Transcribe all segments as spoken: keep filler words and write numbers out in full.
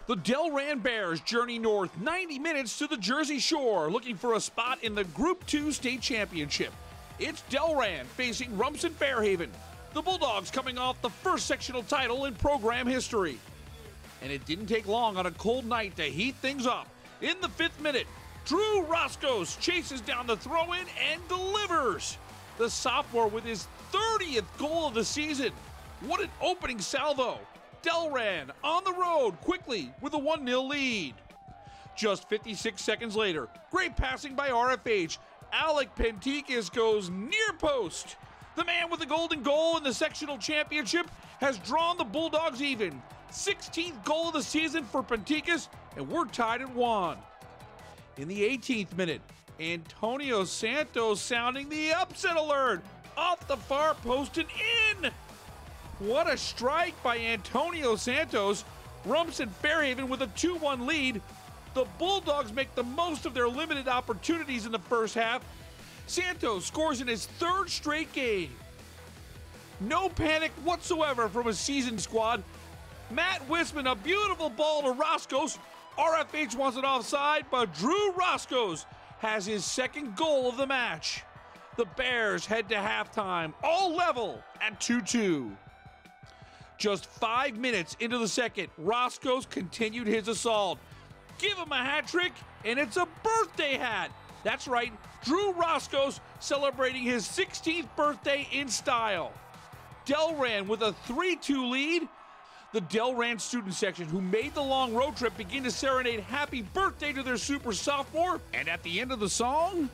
The Delran Bears journey north ninety minutes to the Jersey Shore, looking for a spot in the Group two State Championship. It's Delran facing Rumson-Fair. The Bulldogs coming off the first sectional title in program history. And it didn't take long on a cold night to heat things up. In the fifth minute, Drew Roskos chases down the throw-in and delivers. The sophomore with his thirtieth goal of the season. What an opening salvo. Delran on the road quickly with a one nil lead. Just fifty-six seconds later, great passing by R F H. Alec Pentikis goes near post. The man with the golden goal in the sectional championship has drawn the Bulldogs even. sixteenth goal of the season for Pentikis, and we're tied at one. In the eighteenth minute, Antonio Santos sounding the upset alert. Off the far post and in. What a strike by Antonio Santos. Rumson-Fair with a two one lead. The Bulldogs make the most of their limited opportunities in the first half. Santos scores in his third straight game. No panic whatsoever from a seasoned squad. Matt Wisman, a beautiful ball to Roskos. R F H wants it offside, but Drew Roskos has his second goal of the match. The Bears head to halftime, all level at two two. Just five minutes into the second, Roskos continued his assault. Give him a hat trick, and it's a birthday hat. That's right, Drew Roskos celebrating his sixteenth birthday in style. Delran with a three two lead. The Delran student section, who made the long road trip, begin to serenade happy birthday to their super sophomore. And at the end of the song,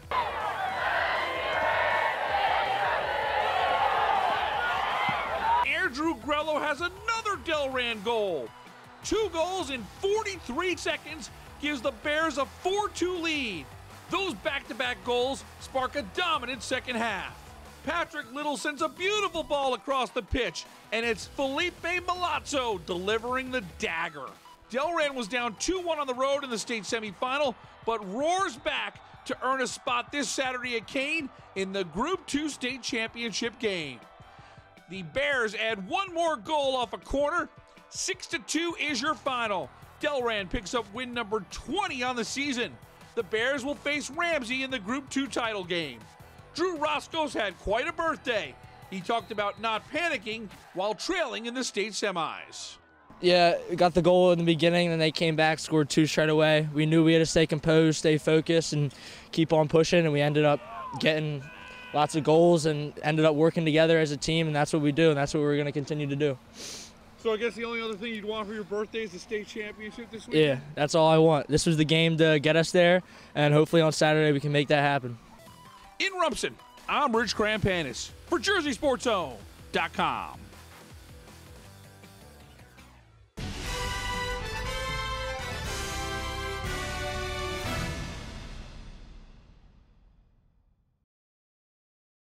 Drew Grello has another Delran goal. Two goals in forty-three seconds gives the Bears a four two lead. Those back-to-back goals spark a dominant second half. Patrick Little sends a beautiful ball across the pitch, and it's Felipe Milazzo delivering the dagger. Delran was down two one on the road in the state semifinal, but roars back to earn a spot this Saturday at Kane in the Group two State Championship game. The Bears add one more goal off a corner. six to two is your final. Delran picks up win number twenty on the season. The Bears will face Ramsey in the Group two title game. Drew Roskos had quite a birthday. He talked about not panicking while trailing in the state semis. Yeah, we got the goal in the beginning, and they came back, scored two straight away. We knew we had to stay composed, stay focused, and keep on pushing, and we ended up getting lots of goals and ended up working together as a team, and that's what we do, and that's what we're going to continue to do. So I guess the only other thing you'd want for your birthday is the state championship this week? Yeah, that's all I want. This was the game to get us there, and hopefully on Saturday we can make that happen. In Rumson, I'm Rich Krampanis for Jersey Sports Zone dot com.